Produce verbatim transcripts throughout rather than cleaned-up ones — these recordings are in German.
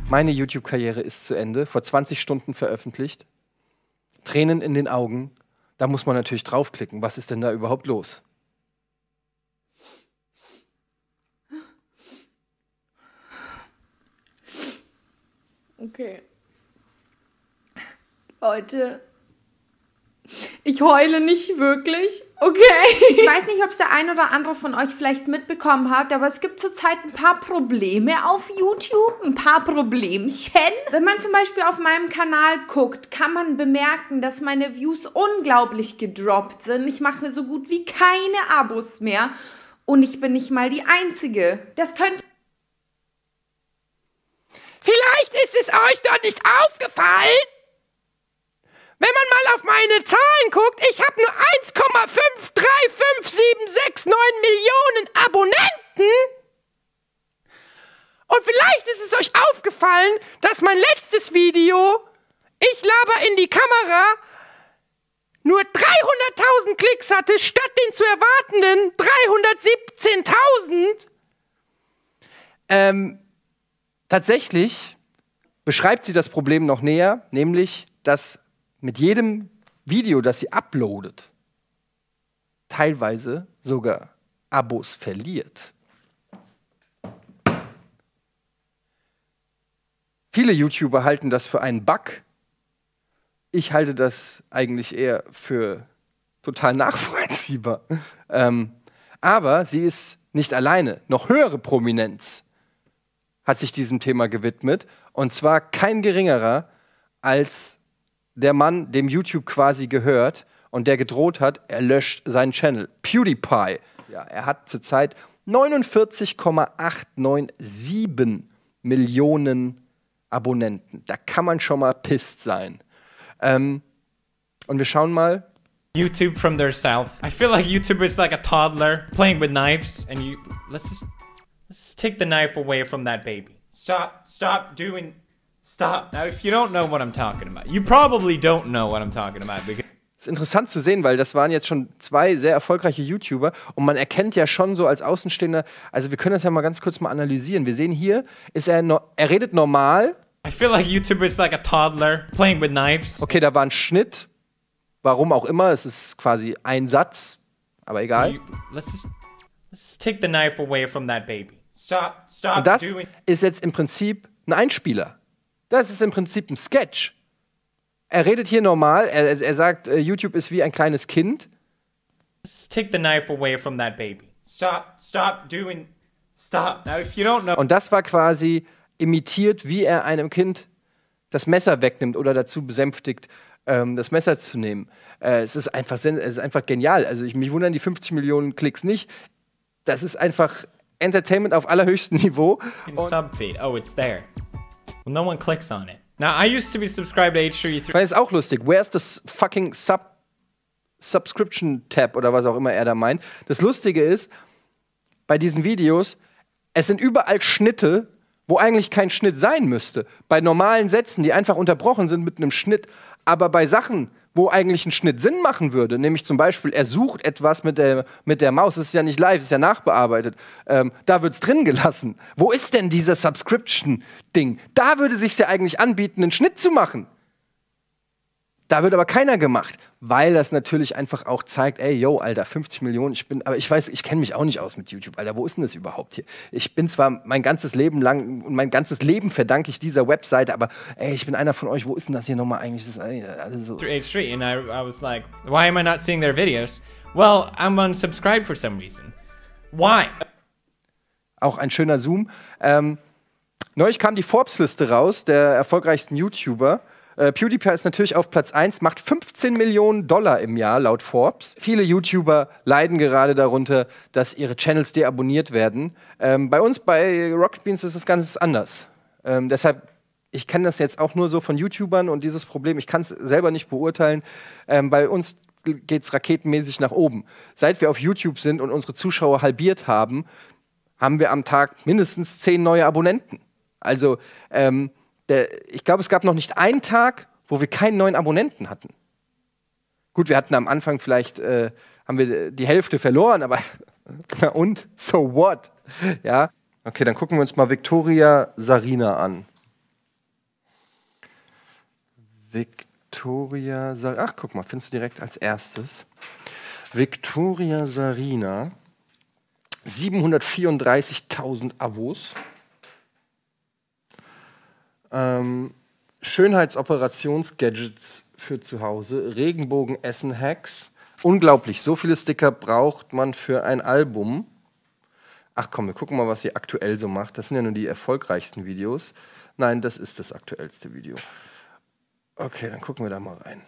Meine YouTube-Karriere ist zu Ende, vor zwanzig Stunden veröffentlicht. Tränen in den Augen. Da muss man natürlich draufklicken. Was ist denn da überhaupt los? Okay. Leute, ich heule nicht wirklich, okay? Ich weiß nicht, ob es der ein oder andere von euch vielleicht mitbekommen hat, aber es gibt zurzeit ein paar Probleme auf YouTube, ein paar Problemchen. Wenn man zum Beispiel auf meinem Kanal guckt, kann man bemerken, dass meine Views unglaublich gedroppt sind. Ich mache so gut wie keine Abos mehr und ich bin nicht mal die Einzige. Das könnte... Vielleicht ist es euch doch nicht aufgefallen, wenn man mal auf meine Zahlen guckt, ich habe nur eins Komma fünf drei fünf sieben sechs neun Millionen Abonnenten. Und vielleicht ist es euch aufgefallen, dass mein letztes Video, ich laber in die Kamera, nur dreihunderttausend Klicks hatte, statt den zu erwartenden dreihundertsiebzehntausend. Ähm, tatsächlich beschreibt sie das Problem noch näher, nämlich, dass mit jedem Video, das sie uploadet, teilweise sogar Abos verliert. Viele YouTuber halten das für einen Bug. Ich halte das eigentlich eher für total nachvollziehbar. ähm, aber sie ist nicht alleine. Noch höhere Prominenz hat sich diesem Thema gewidmet. Und zwar kein geringerer als der Mann, dem YouTube quasi gehört und der gedroht hat, er löscht seinen Channel. PewDiePie. Ja, er hat zurzeit neunundvierzig Komma achthundertsiebenundneunzig Millionen Abonnenten. Da kann man schon mal pisst sein. Ähm, und wir schauen mal. YouTube from their south. I feel like YouTube is like a toddler playing with knives and you let's just let's just take the knife away from that baby. Stop, stop doing Stop. Now, if you don't know what I'm talking about, you probably don't know what I'm talking about. Because das ist interessant zu sehen, weil das waren jetzt schon zwei sehr erfolgreiche YouTuber und man erkennt ja schon so als Außenstehender, also wir können das ja mal ganz kurz mal analysieren. Wir sehen hier, ist er, no, er redet normal. I feel like YouTube is like a toddler playing with knives. Okay, da war ein Schnitt, warum auch immer, es ist quasi ein Satz, aber egal. You, let's, just, let's just take the knife away from that baby. Stop, stop und das doing ist jetzt im Prinzip ein Einspieler. Das ist im Prinzip ein Sketch. Er redet hier normal, er, er sagt, uh, YouTube ist wie ein kleines Kind. Just take the knife away from that baby. Stop, stop doing, stop. Now, if you don't know. Und das war quasi imitiert, wie er einem Kind das Messer wegnimmt oder dazu besänftigt, ähm, das Messer zu nehmen. Äh, es ist einfach, es ist einfach genial. Also ich, mich wundern die fünfzig Millionen Klicks nicht. Das ist einfach Entertainment auf allerhöchstem Niveau. Subfeed. Oh, it's there. Well, no one clicks on it. Now, I used to be subscribed to H three three. Das ist auch lustig. Where's the fucking Sub Subscription Tab oder was auch immer er da meint. Das Lustige ist, bei diesen Videos, es sind überall Schnitte, wo eigentlich kein Schnitt sein müsste. Bei normalen Sätzen, die einfach unterbrochen sind mit einem Schnitt. Aber bei Sachen, wo eigentlich ein Schnitt Sinn machen würde, nämlich zum Beispiel, er sucht etwas mit der, mit der Maus, das ist ja nicht live, das ist ja nachbearbeitet, ähm, da wird es drin gelassen. Wo ist denn dieser Subscription-Ding? Da würde es sich ja eigentlich anbieten, einen Schnitt zu machen. Da wird aber keiner gemacht, weil das natürlich einfach auch zeigt, ey, yo, Alter, fünfzig Millionen, ich bin, aber ich weiß, ich kenne mich auch nicht aus mit YouTube, Alter, wo ist denn das überhaupt hier? Ich bin zwar mein ganzes Leben lang und mein ganzes Leben verdanke ich dieser Webseite, aber ey, ich bin einer von euch, wo ist denn das hier nochmal eigentlich? Das ist alles so. H three, and I, I was like, why am I not seeing their videos? Well, I'm unsubscribed for some reason. Why? Auch ein schöner Zoom. Ähm, neulich kam die Forbes-Liste raus, der erfolgreichsten YouTuber. Uh, PewDiePie ist natürlich auf Platz eins, macht fünfzehn Millionen Dollar im Jahr, laut Forbes. Viele YouTuber leiden gerade darunter, dass ihre Channels deabonniert werden. Ähm, bei uns, bei Rocket Beans, ist es ganz anders. Ähm, deshalb, ich kenne das jetzt auch nur so von YouTubern und dieses Problem, ich kann es selber nicht beurteilen. Ähm, bei uns geht es raketenmäßig nach oben. Seit wir auf YouTube sind und unsere Zuschauer halbiert haben, haben wir am Tag mindestens zehn neue Abonnenten. Also, ähm, Der, ich glaube, es gab noch nicht einen Tag, wo wir keinen neuen Abonnenten hatten. Gut, wir hatten am Anfang vielleicht, äh, haben wir die Hälfte verloren, aber na und? So what? Ja? Okay, dann gucken wir uns mal Victoria Sarina an. Victoria Sarina. Ach, guck mal, findest du direkt als erstes. Victoria Sarina. siebenhundertvierunddreißigtausend Abos. Ähm, Schönheitsoperationsgadgets für zu Hause. Regenbogen-Essen-Hacks. Unglaublich, so viele Sticker braucht man für ein Album. Ach komm, wir gucken mal, was sie aktuell so macht. Das sind ja nur die erfolgreichsten Videos. Nein, das ist das aktuellste Video. Okay, dann gucken wir da mal rein.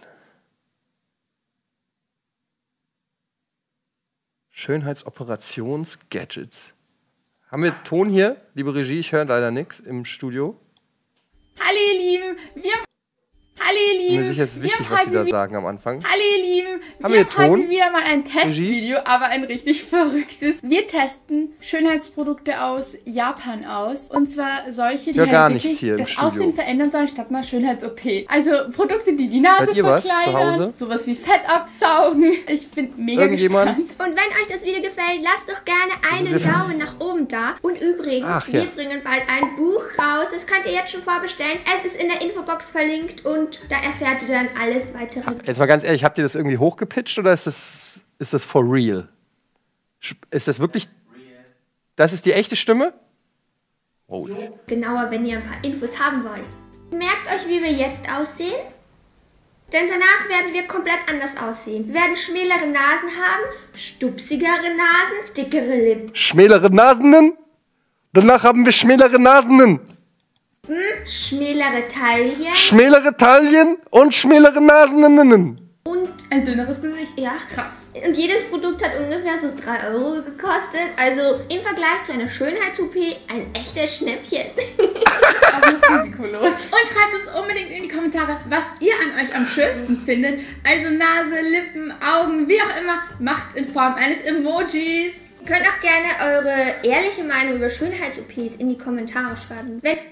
Schönheitsoperationsgadgets. Haben wir Ton hier? Liebe Regie, ich höre leider nichts im Studio. Hallo ihr Lieben, wir... Hallo ihr Lieben. Ich bin mir sicher, es ist wichtig, was die da sagen am Anfang. Hallo ihr Lieben, haben wir wir haben Ton? heute wieder mal ein Testvideo, aber ein richtig verrücktes. Wir testen Schönheitsprodukte aus Japan aus. Und zwar solche, die ja, gar halt nichts wirklich hier im das Studio. Aussehen verändern sollen, statt mal Schönheits-O P. Also Produkte, die die Nase Seid ihr was zu verkleinern, Hause? sowas wie Fett absaugen. Ich bin mega Irgendjemand? gespannt. Und wenn euch das Video gefällt, lasst doch gerne einen wir- Daumen nach oben da. Und übrigens, Ach, wir ja. bringen bald ein Buch raus. Das könnt ihr jetzt schon vorbestellen. Es ist in der Infobox verlinkt und da erfährt ihr dann alles weitere. Jetzt mal ganz ehrlich, habt ihr das irgendwie hochgepitcht oder ist das, ist das for real? Sch- Ist das wirklich... Das ist die echte Stimme? Oh. Genauer, wenn ihr ein paar Infos haben wollt. Merkt euch, wie wir jetzt aussehen. Denn danach werden wir komplett anders aussehen. Wir werden schmälere Nasen haben, stupsigere Nasen, dickere Lippen, Schmälere Nasenen? Danach haben wir schmälere Nasenen. schmälere Taillen Schmälere Taillen und schmälere Nasenen. und Ein dünneres Gesicht. ja. Krass. Und jedes Produkt hat ungefähr so drei Euro gekostet. Also im Vergleich zu einer Schönheits-O P ein echtes Schnäppchen. Aber risikolos. Und schreibt uns unbedingt in die Kommentare, was ihr an euch am schönsten findet. Also Nase, Lippen, Augen, wie auch immer. Macht's in Form eines Emojis. Ihr könnt auch gerne eure ehrliche Meinung über Schönheits-O Ps in die Kommentare schreiben. Wenn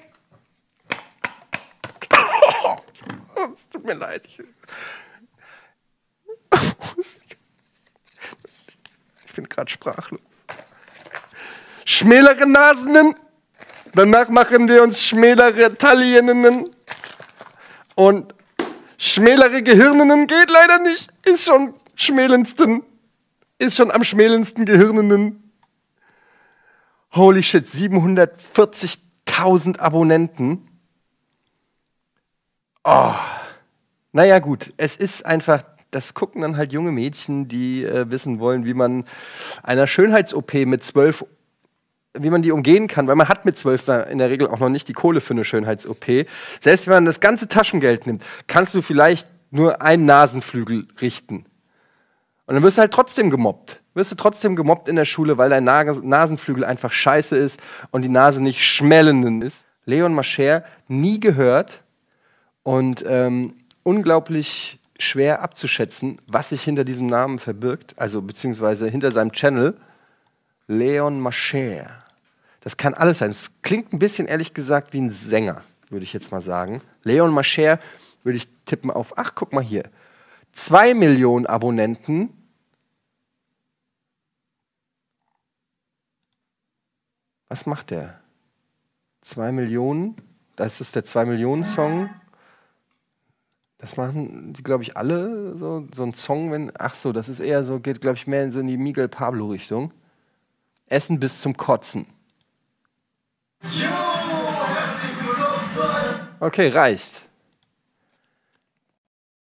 Es tut mir leid. Ich bin gerade sprachlos. Schmälere Nasenen. Danach machen wir uns schmälere Taillen. Und schmälere Gehirnen geht leider nicht. Ist schon schmälendsten. Ist schon am schmälendsten Gehirnen. Holy shit, siebenhundertvierzigtausend Abonnenten. Oh. Naja gut, es ist einfach, das gucken dann halt junge Mädchen, die äh, wissen wollen, wie man einer Schönheits-O P mit zwölf, wie man die umgehen kann, weil man hat mit zwölf in der Regel auch noch nicht die Kohle für eine Schönheits-O P. Selbst wenn man das ganze Taschengeld nimmt, kannst du vielleicht nur einen Nasenflügel richten. Und dann wirst du halt trotzdem gemobbt. Wirst du trotzdem gemobbt in der Schule, weil dein Na- Nasenflügel einfach scheiße ist und die Nase nicht schmellenden ist. Leon Mascher, nie gehört. Und ähm, unglaublich schwer abzuschätzen, was sich hinter diesem Namen verbirgt, also beziehungsweise hinter seinem Channel. Leon Mascher. Das kann alles sein. Es klingt ein bisschen, ehrlich gesagt, wie ein Sänger, würde ich jetzt mal sagen. Leon Mascher würde ich tippen auf, ach, guck mal hier, zwei Millionen Abonnenten. Was macht der? Zwei Millionen? Das ist der zwei Millionen Song. Das machen die, glaube ich, alle, so, so ein Song, wenn, ach so, das ist eher so, geht, glaube ich, mehr in so in die Miguel Pablo-Richtung. Essen bis zum Kotzen. Okay, reicht.